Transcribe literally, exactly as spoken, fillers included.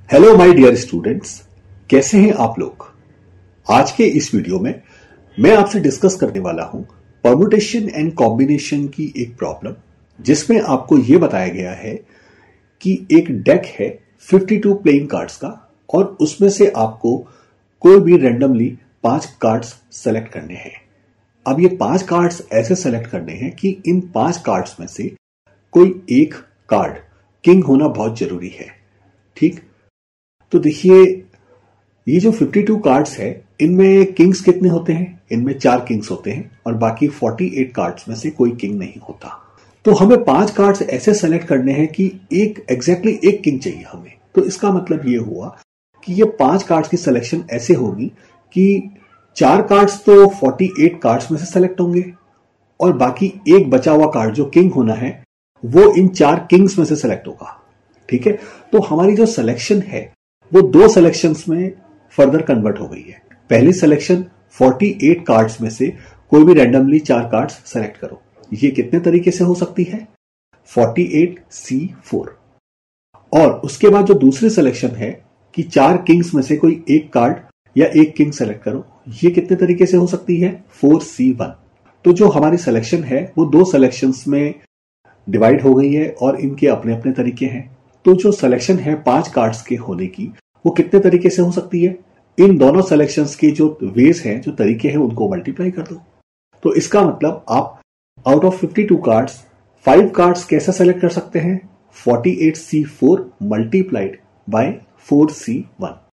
Hello my dear students, कैसे हैं आप लोग। आज के इस वीडियो में मैं आपसे डिस्कस करने वाला हूं परम्यूटेशन एंड कॉम्बिनेशन की एक प्रॉब्लम, जिसमें आपको यह बताया गया है कि एक डेक है बावन प्लेइंग कार्ड्स का और उसमें से आपको कोई भी रैंडमली पांच कार्ड्स सेलेक्ट करने हैं। अब ये पांच कार्ड्स ऐसे सेलेक्ट करने हैं कि इन पांच कार्ड्स में से कोई एक कार्ड किंग होना बहुत जरूरी है। ठीक, तो देखिए ये जो बावन कार्ड्स है इनमें किंग्स कितने होते हैं? इनमें चार किंग्स होते हैं और बाकी अड़तालीस कार्ड्स में से कोई किंग नहीं होता। तो हमें पांच कार्ड्स ऐसे सेलेक्ट करने हैं कि एक एग्जैक्टली exactly एक किंग चाहिए हमें। तो इसका मतलब ये हुआ कि ये पांच कार्ड्स की सिलेक्शन ऐसे होगी कि चार कार्ड्स तो अड़तालीस कार्ड्स में से सेलेक्ट होंगे और बाकी एक बचा हुआ कार्ड जो किंग होना है वो इन चार किंग्स में से सेलेक्ट होगा। ठीक है, तो हमारी जो सिलेक्शन है वो दो सिलेक्शंस में फर्दर कन्वर्ट हो गई है। पहली सिलेक्शन अड़तालीस कार्ड्स में से कोई भी रैंडमली चार कार्ड्स सेलेक्ट करो। ये कितने तरीके से हो सकती है? अड़तालीस सी फोर। और उसके बाद जो दूसरी सिलेक्शन है कि चार किंग्स में से कोई एक कार्ड या एक किंग सेलेक्ट करो, ये कितने तरीके से हो सकती है? Four C one. तो जो हमारी सिलेक्शन है वो दो सिलेक्शंस में डिवाइड हो गई है और इनके अपने अपने तरीके हैं। तो जो सिलेक्शन है पांच कार्ड्स के होने की वो कितने तरीके से हो सकती है? इन दोनों सिलेक्शंस के जो वेज हैं, जो तरीके हैं, उनको मल्टीप्लाई कर दो। तो इसका मतलब आप आउट ऑफ बावन कार्ड्स फाइव कार्ड्स कैसे सेलेक्ट कर सकते हैं? अड़तालीस C four multiplied by four C one.